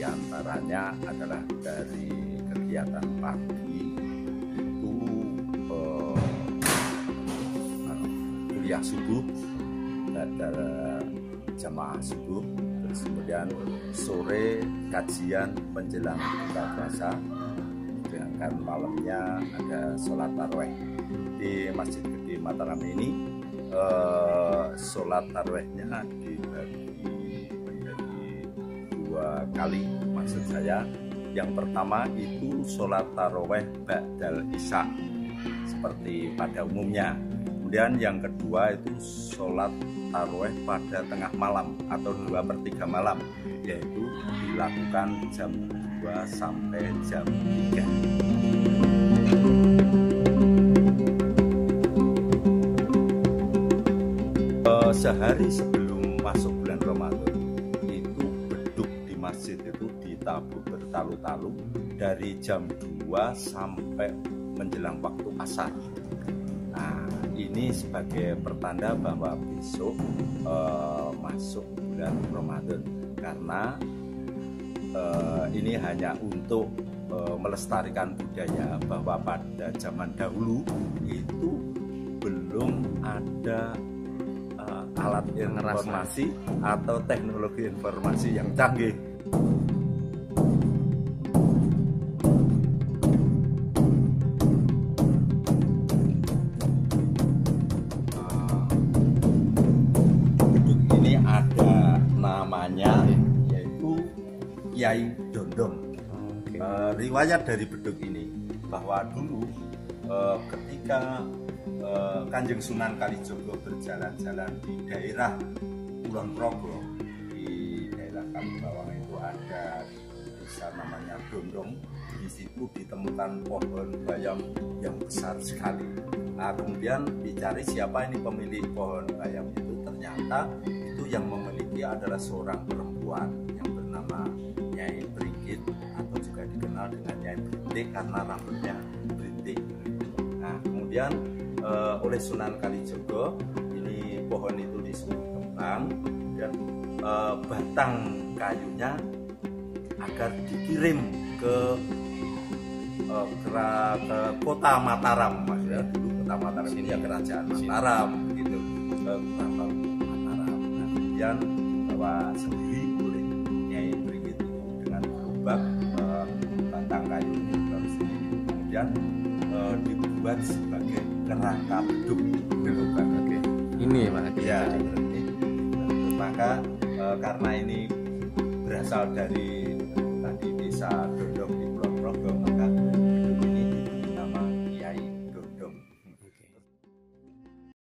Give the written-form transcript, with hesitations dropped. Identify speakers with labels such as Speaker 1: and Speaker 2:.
Speaker 1: diantaranya adalah dari kegiatan pagi itu kuliah subuh pada jamaah subuh, terus kemudian sore kajian menjelang buka puasa, sedangkan malamnya ada sholat tarawih di Masjid Gede Mataram ini. Sholat tarawihnya dibagi menjadi 2 kali, maksud saya yang pertama itu sholat tarawih ba'dal isya seperti pada umumnya, kemudian yang kedua itu sholat tarawih pada tengah malam atau 2/3 malam, yaitu dilakukan jam 2 sampai jam 3. Sehari sebelum masuk bulan Ramadan itu beduk di masjid itu ditabur bertalu-talu dari jam 2 sampai menjelang waktu asar. Nah, ini sebagai pertanda bahwa besok masuk bulan Ramadan, karena ini hanya untuk melestarikan budaya bahwa pada zaman dahulu itu belum ada alat informasi atau teknologi informasi yang canggih. Beduk ini ada namanya, yaitu Kyai Dondong. Riwayat dari beduk ini bahwa dulu ketika Kanjeng Sunan Kalijogo berjalan-jalan di daerah Kulon Progo, di daerah Kalibawang itu ada desa namanya Dondong. Di situ ditemukan pohon bayam yang besar sekali. Nah, kemudian dicari siapa ini pemilik pohon bayam itu. Ternyata itu yang memiliki adalah seorang perempuan yang bernama Nyai Bringgit, atau juga dikenal dengan Nyai Brintik karena rambutnya berintik. Nah, kemudian oleh Sunan Kalijogo ini pohon itu disuruh kembang, dan batang kayunya agar dikirim ke kota Mataram, maksudnya dulu kota Mataram ini ya kerajaan Mataram begitu, ke kota Mataram. Nah, kemudian bawa sendiri oleh Nyai Bringgit itu dengan gerobak batang kayu ini, terus kemudian dibuat sebagai kerangka beduk. Oke. Ini Pak. Ya, maka karena ini berasal dari tadi desa Dondong